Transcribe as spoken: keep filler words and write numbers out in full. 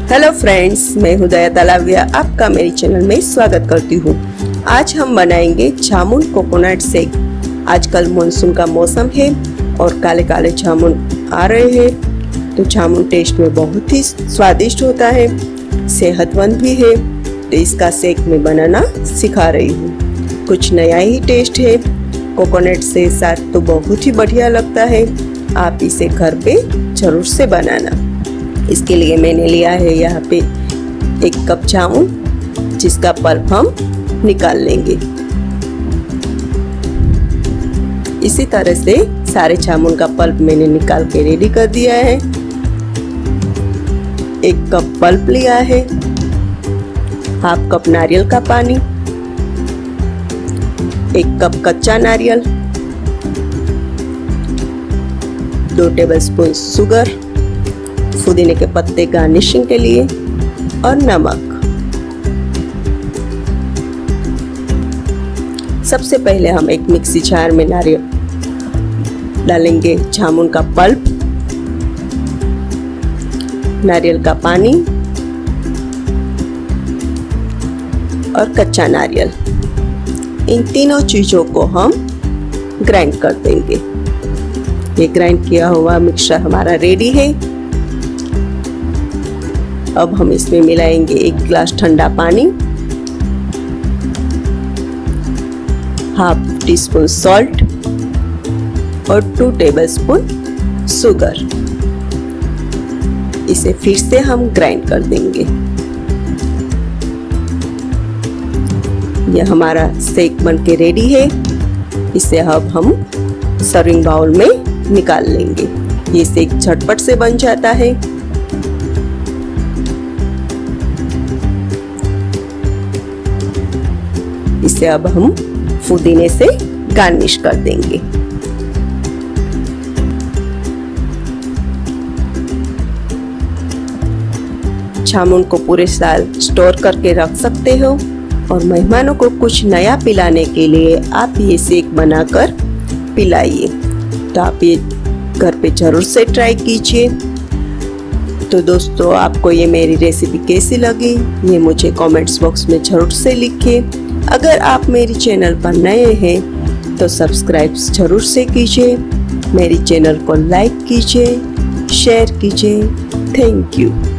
Hello friends, मैं हूं दया तलाविया, आपका मेरे चैनल में स्वागत करती हूं। आज हम बनाएंगे जामुन कोकोनट शेक। आजकल मानसून का मौसम है और काले काले जामुन आ रहे हैं, तो जामुन टेस्ट में बहुत ही स्वादिष्ट होता है, सेहतमंद भी है। तो इसका शेक मैं बनाना सिखा रही हूँ। कुछ नया ही टेस्ट है, कोकोनट से साथ तो बहुत ही बढ़िया लगता है। आप इसे घर पे जरूर से बनाना। इसके लिए मैंने लिया है यहाँ पे एक कप जामुन, जिसका पल्प हम निकाल लेंगे। इसी तरह से सारे जामुन का पल्प मैंने निकाल के रेडी कर दिया है। एक कप पल्प लिया है, हाफ कप नारियल का पानी, एक कप कच्चा नारियल, दो टेबलस्पून शुगर, पुदीने के पत्ते गार्निशिंग के लिए और नमक। सबसे पहले हम एक मिक्सी जार में नारियल डालेंगे, जामुन का पल्प, नारियल का पानी और कच्चा नारियल। इन तीनों चीजों को हम ग्राइंड कर देंगे। ये ग्राइंड किया हुआ मिक्सचर हमारा रेडी है। अब हम इसमें मिलाएंगे एक गिलास ठंडा पानी, हाफ टी स्पून सॉल्ट और टू टेबलस्पून शुगर। इसे फिर से हम ग्राइंड कर देंगे। यह हमारा शेक बन के रेडी है। इसे अब हम सर्विंग बाउल में निकाल लेंगे। ये शेक झटपट से बन जाता है। इसे अब हम पुदीने से गार्निश कर देंगे। जामुन को पूरे साल स्टोर करके रख सकते हो और मेहमानों को कुछ नया पिलाने के लिए आप ये शेक बनाकर पिलाइए। तो आप ये घर पे जरूर से ट्राई कीजिए। तो दोस्तों, आपको ये मेरी रेसिपी कैसी लगी, ये मुझे कमेंट्स बॉक्स में जरूर से लिखिए। अगर आप मेरी चैनल पर नए हैं तो सब्सक्राइब जरूर से कीजिए। मेरी चैनल को लाइक कीजिए, शेयर कीजिए। Thank you.